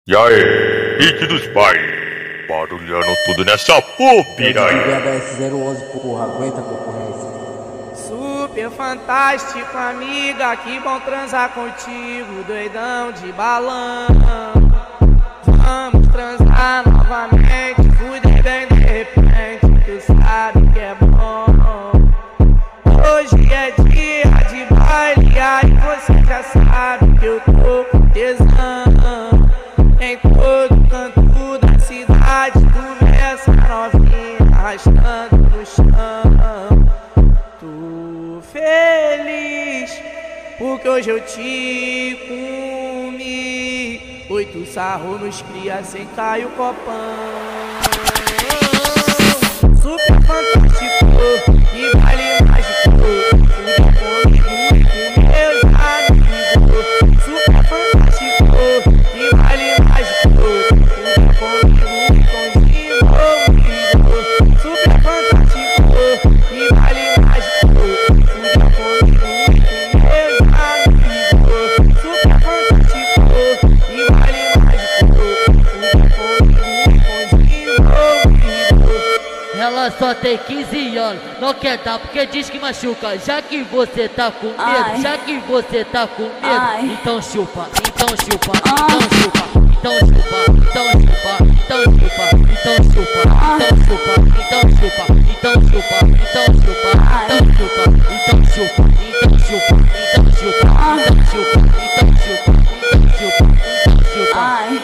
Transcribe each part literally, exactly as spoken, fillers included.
E aí, hit dos pais, barulhando tudo nessa porra, piranha. B H S zero onze, porra, aguenta a concorrência. Super fantástico, amiga, que bom transar contigo, doidão de balão. Vamos transar novamente, fuder bem de repente, tu sabe que é bom. Hoje é dia de baile, aí você já sabe que eu tô com tesão. Em todo canto da cidade, tu vê essa novinha arrastando no chão. Tô feliz, porque hoje eu te comi. Oito sarro nos cria sem cair o copão. Super fantástico, que baile mágico. Tudo comigo e com meus amigos. Super fantástico, que baile mágico. Tudo comigo e com os envolvidos. Super fantástico, que baile mágico. Tudo comigo e com meus amigos. Super fantástico, que baile mágico. Tudo comigo e com os envolvidos. Ela só tem quinze anos, não quer dar porque diz que machuca. Já que você tá com medo, Ai. já que você tá com medo, Ai. então chupa, então chupa, então chupa, então chupa, então chupa, então chupa, então chupa, então chupa, então chupa, então chupa, então chupa, então chupa, então chupa, então chupa, então chupa, então chupa, então chupa, então chupa, então chupa. Ai,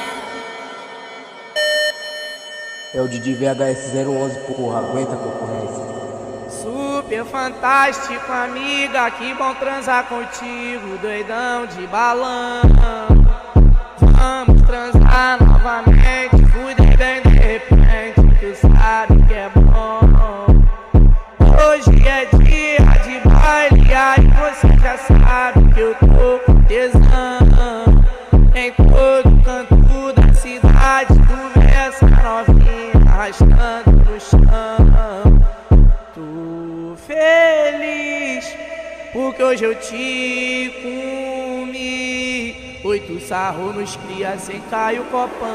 É o Didi B H S zero onze, porra, aguenta a concorrência. Super fantástico, amiga, que bom transar contigo, doidão de balão. Vamos transar novamente, fuder bem de repente, tu sabe que é bom. Hoje é dia de baile, aí você já sabe que eu tô com tesão. Em todo canto da cidade, tu vê essa novinha arrastando no chão. Tô feliz, porque hoje eu te comi. Oito sarro nos cria sem cair o copão.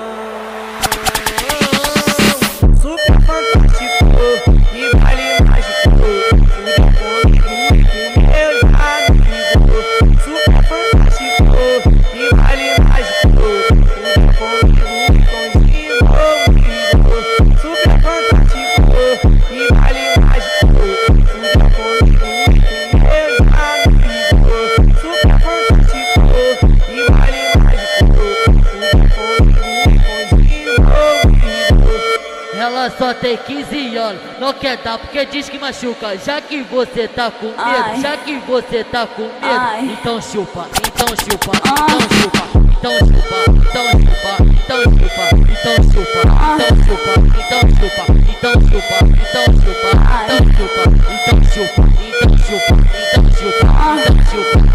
Super fantástico, que baile mágico. Tudo comigo e com meus amigos. Super fantástico, que baile mágico. Tudo comigo e com os envolvidos. Super fantástico, que baile mágico. Tudo comigo e com meus amigos. Super fantástico, que baile mágico. Tudo comigo e com os envolvidos. Ela só tem quinze anos, não quer dar porque diz que machuca. Já que você tá com medo, Ai. já que você tá com medo, Ai. então chupa, então chupa, então chupa, então chupa, então chupa, então chupa, então chupa, então chupa, então chupa, então chupa, então chupa, então chupa, então chupa, então chupa, então chupa, então chupa.